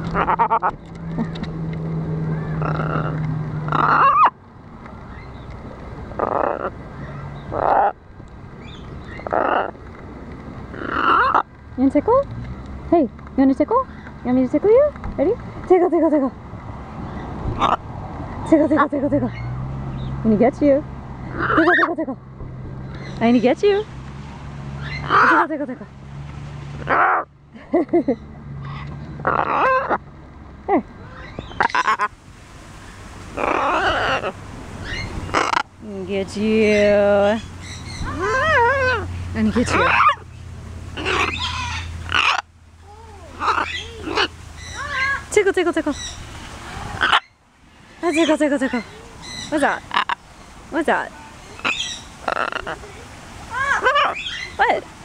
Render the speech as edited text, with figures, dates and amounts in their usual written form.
You want to tickle? Hey, you want to tickle? You want me to tickle you? Ready? Tickle, tickle, tickle. Tickle, tickle, tickle, tickle. I'm gonna get you. Tickle, tickle, tickle. I'm gonna get you. Tickle, tickle, tickle. There. I'm gonna get you. I'm gonna get you. Tickle, tickle, tickle. Oh, tickle, tickle, tickle. What's that? What's that? What?